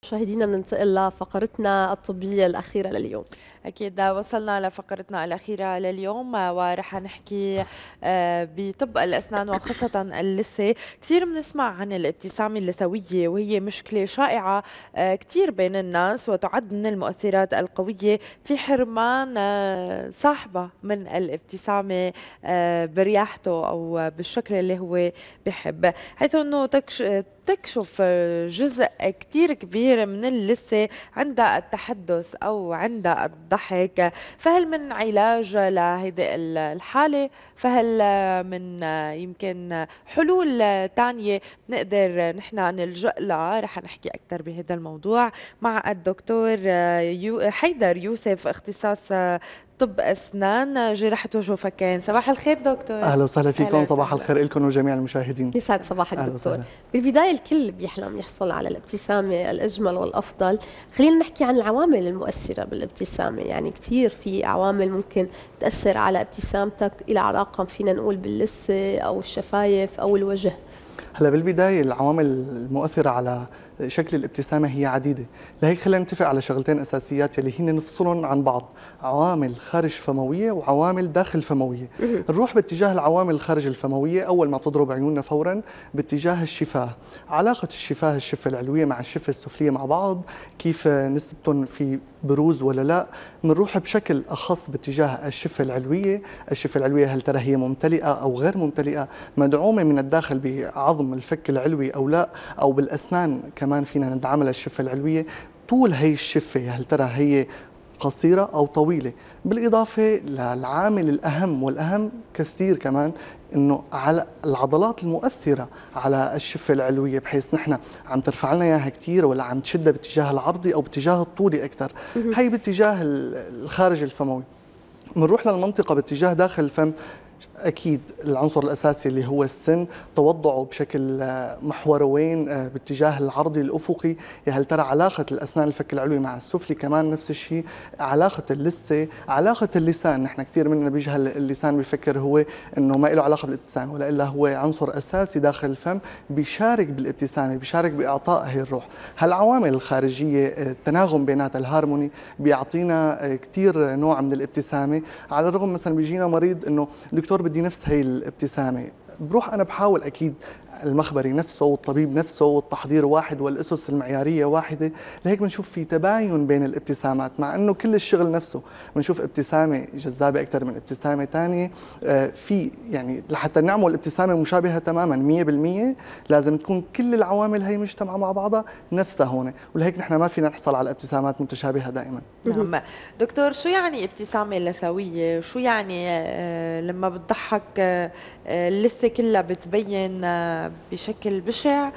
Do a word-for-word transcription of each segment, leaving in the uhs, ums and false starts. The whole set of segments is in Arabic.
مشاهدينا بننتقل لفقرتنا الطبية الأخيرة لليوم. أكيد وصلنا لفقرتنا الأخيرة لليوم ورح نحكي آه، بطب الأسنان وخاصة اللثة. كثير بنسمع عن الابتسامة اللثوية وهي مشكلة شائعة آه، كثير بين الناس، وتعد من المؤثرات القوية في حرمان آه، صاحبها من الابتسامة آه، برياحته أو بالشكل اللي هو بحب، حيث أنه تكش تكشف جزء كتير كبير من اللثة عند التحدث أو عند الضحك. فهل من علاج لهذه الحالة؟ فهل من يمكن حلول تانية نقدر نحن نلجأ لها؟ رح نحكي أكثر بهذا الموضوع مع الدكتور يو- حيدر يوسف، اختصاص طب أسنان جراحة وجه وفكين. صباح الخير دكتور. اهلا وسهلا أهلا فيكم، صباح وسهلا. الخير لكم وجميع المشاهدين. يسعد صباحك اهلا دكتور. وسهلا. بالبداية الكل بيحلم يحصل على الابتسامة الأجمل والأفضل. خلينا نحكي عن العوامل المؤثرة بالابتسامة، يعني كثير في عوامل ممكن تأثر على ابتسامتك، إلى علاقة فينا نقول باللثة أو الشفايف أو الوجه. هلا بالبدايه العوامل المؤثره على شكل الابتسامه هي عديده، لهيك خلينا نتفق على شغلتين اساسيات يلي هن نفصلهم عن بعض، عوامل خارج فمويه وعوامل داخل فمويه. نروح باتجاه العوامل الخارج الفمويه، اول ما بتضرب عيوننا فورا باتجاه الشفاه. علاقه الشفاه، الشفه العلويه مع الشفه السفليه مع بعض، كيف نسبتهم في بروز ولا لا. بنروح بشكل اخص باتجاه الشفه العلويه، الشفه العلويه هل ترى هي ممتلئه او غير ممتلئه، مدعومه من الداخل بعظم الفك العلوي او لا، او بالاسنان كمان فينا ندعمها الشفه العلويه. طول هي الشفه هل ترى هي قصيرة أو طويلة. بالإضافة للعامل الأهم والأهم كثير كمان، انه على العضلات المؤثره على الشفه العلويه، بحيث نحن عم ترفع لنا اياها كثير ولا عم تشدها باتجاه العرضي او باتجاه الطولي اكثر. هي باتجاه الخارج الفموي. بنروح للمنطقه باتجاه داخل الفم. اكيد العنصر الاساسي اللي هو السن، توضعه بشكل آه، محوروين آه، باتجاه العرضي الافقي. يا هل ترى علاقه الاسنان الفك العلوي مع السفلي كمان نفس الشيء، علاقه اللثه، علاقه اللسان. نحن كثير مننا بيجهل اللسان، بفكر هو انه ما له علاقه بالابتسامه، ولا هو عنصر اساسي داخل الفم، بيشارك بالابتسامه، بيشارك باعطاء هي الروح. هالعوامل الخارجيه آه، التناغم بيناتها، الهارموني، بيعطينا آه، كثير نوع من الابتسامه. على الرغم مثلا بيجينا مريض انه دكتور بدي نفس هي الابتسامه، بروح انا بحاول اكيد المخبري نفسه والطبيب نفسه والتحضير واحد والاسس المعياريه واحده، لهيك بنشوف في تباين بين الابتسامات، مع انه كل الشغل نفسه. بنشوف ابتسامه جذابه اكثر من ابتسامه ثانيه. آه، في يعني لحتى نعمل ابتسامه مشابهه تماما مية بالمية لازم تكون كل العوامل هي مجتمعه مع بعضها نفسها هون، ولهيك نحن ما فينا نحصل على ابتسامات متشابهه دائما. نعم دكتور، شو يعني ابتسامة لثوية؟ شو يعني آه، لما بتضحك آه، آه، اللثة كلها بتبين آه، بشكل بشع؟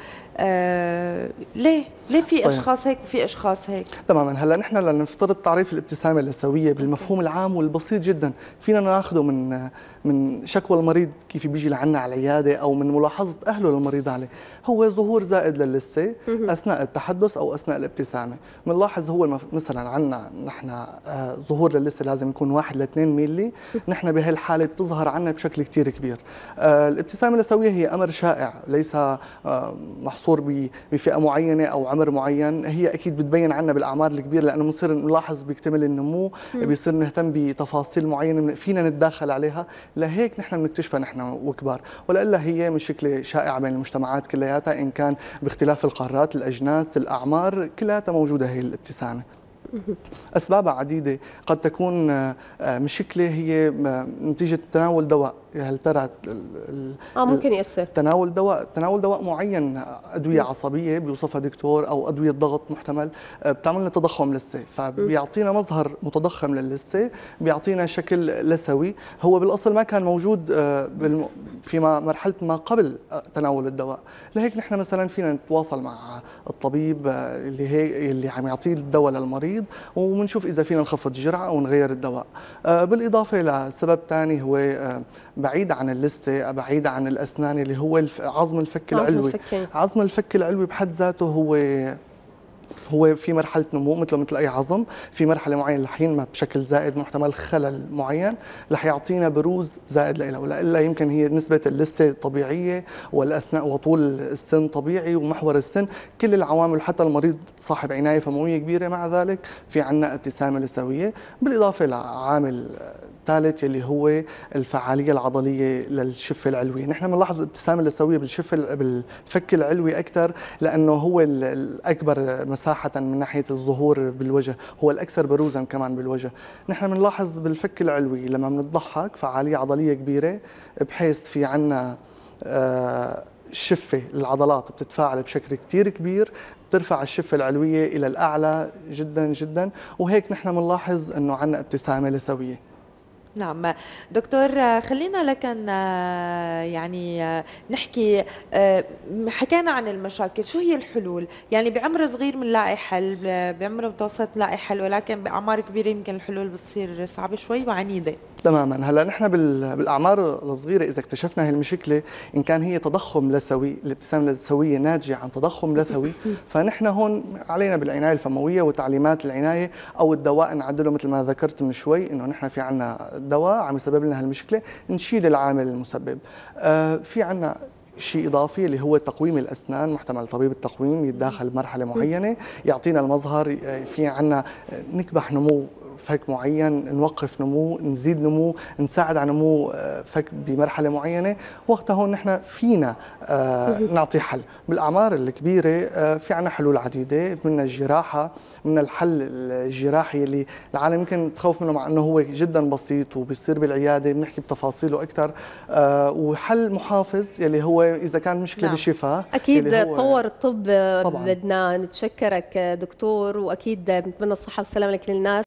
آه، ليه؟ ليه في طيب اشخاص هيك وفي اشخاص هيك؟ تماما. هلا نحن لنفترض تعريف الابتسامه اللثويه بالمفهوم العام والبسيط جدا، فينا ناخذه من من شكوى المريض كيف بيجي لعنا على العياده، او من ملاحظه اهله للمريض عليه. هو ظهور زائد للثه اثناء التحدث او اثناء الابتسامه. بنلاحظ هو المف... مثلا عندنا نحن آه ظهور للثه لازم يكون واحد ل اثنين ميلي، نحن بهالحاله بتظهر عنا بشكل كثير كبير. آه الابتسامه اللثويه هي امر شائع، ليس آه محصور ب... بفئه معينه او عمر معين. هي اكيد بتبين عنا بالاعمار الكبيره، لانه بنصير نلاحظ بيكتمل النمو، بيصير نهتم بتفاصيل معينه فينا نتداخل عليها، لهيك نحن بنكتشفها نحن وكبار. ولا هي مشكله شائعه بين المجتمعات كلياتها، ان كان باختلاف القارات، الاجناس، الاعمار، كلياتها موجوده هي الابتسامه. أسبابها عديدة، قد تكون آه، آه، مشكلة هي آه، نتيجة تناول دواء. هل ترى اه ممكن يأثر. تناول دواء تناول دواء معين، أدوية عصبية بيوصفها دكتور، أو أدوية ضغط محتمل آه، بتعمل لنا تضخم لثة، فبيعطينا مظهر متضخم للثة، بيعطينا شكل لثوي هو بالأصل ما كان موجود آه، بالم- في مرحلة ما قبل آه، تناول الدواء. لهيك نحن مثلا فينا نتواصل مع الطبيب آه، اللي هي اللي عم يعطيه الدواء للمريض، وبنشوف اذا فينا نخفض الجرعه او نغير الدواء. آه، بالاضافه لسبب ثاني هو آه، بعيد عن اللثه، بعيد عن الاسنان، اللي هو الف- عظم الفك لازم العلوي. الفكين. عظم الفك العلوي بحد ذاته هو هو في مرحله نمو مثله مثل اي عظم، في مرحله معينه رح ينمى بشكل زائد، محتمل خلل معين رح يعطينا بروز زائد لها، ولا يمكن هي نسبه اللثه طبيعيه والاسنان وطول السن طبيعي ومحور السن، كل العوامل، حتى المريض صاحب عنايه فمويه كبيره مع ذلك في عندنا ابتسامه لثويه، بالاضافه لعامل ثالث اللي هو الفعاليه العضليه للشفه العلويه. نحن بنلاحظ الابتسامه اللثويه بالشفه بالفك العلوي اكثر، لانه هو الاكبر مساحه من ناحيه الظهور بالوجه، هو الاكثر بروزا كمان بالوجه. نحن بنلاحظ بالفك العلوي لما بنضحك فعاليه عضليه كبيره، بحيث في عندنا الشفه العضلات بتتفاعل بشكل كثير كبير، بترفع الشفه العلويه الى الاعلى جدا جدا، وهيك نحن بنلاحظ انه عندنا ابتسامه لثويه. نعم دكتور، خلينا لكن يعني نحكي، حكينا عن المشاكل، شو هي الحلول؟ يعني بعمر صغير بنلاقي حل، بعمر متوسط بنلاقي حل، ولكن باعمار كبيره يمكن الحلول بتصير صعبه شوي وعنيده. تماما. هلا نحن بالاعمار الصغيره اذا اكتشفنا هي المشكله، ان كان هي تضخم لثوي، الابتسامه اللثويه ناتجه عن تضخم لثوي، فنحن هون علينا بالعنايه الفمويه وتعليمات العنايه او الدواء نعدله مثل ما ذكرت من شوي، انه نحن في عندنا دواء عم يسبب لنا هالمشكله، نشيل العامل المسبب. آه في عندنا شيء اضافي اللي هو تقويم الاسنان، محتمل طبيب التقويم يتداخل بمرحله معينه يعطينا المظهر، في عندنا نكبح نمو فك معين، نوقف نمو، نزيد نمو، نساعد على نمو فك بمرحله معينه، وقتها هون نحن فينا نعطي حل. بالاعمار الكبيره في عندنا حلول عديده، منها الجراحه، من الحل الجراحي اللي العالم يمكن تخوف منه، مع انه هو جدا بسيط وبيصير بالعياده، بنحكي بتفاصيله اكثر، وحل محافظ يلي هو اذا كان مشكله نعم. بالشفاه اكيد تطور الطب. طبعاً. بدنا نتشكرك دكتور، واكيد بنتمنى الصحه والسلامه لكل الناس.